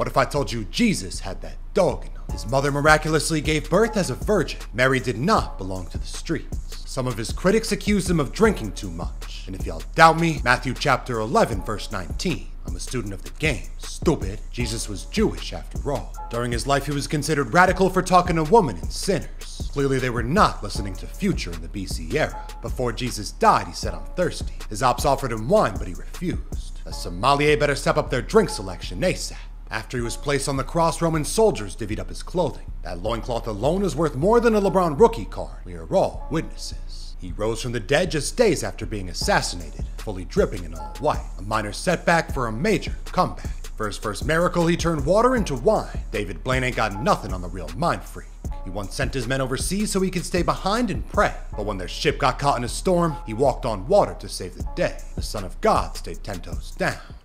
What if I told you Jesus had that dog in him? His mother miraculously gave birth as a virgin. Mary did not belong to the streets. Some of his critics accused him of drinking too much. And if y'all doubt me, Matthew chapter 11 verse 19. I'm a student of the game. Stupid. Jesus was Jewish after all. During his life, he was considered radical for talking to women and sinners. Clearly, they were not listening to Future in the BC era. Before Jesus died, he said, "I'm thirsty." His ops offered him wine, but he refused. A sommelier better step up their drink selection ASAP. After he was placed on the cross, Roman soldiers divvied up his clothing. That loincloth alone is worth more than a LeBron rookie card. We are all witnesses. He rose from the dead just days after being assassinated, fully dripping in all white. A minor setback for a major comeback. For his first miracle, he turned water into wine. David Blaine ain't got nothing on the real mind freak. He once sent his men overseas so he could stay behind and pray. But when their ship got caught in a storm, he walked on water to save the day. The Son of God stayed 10 toes down.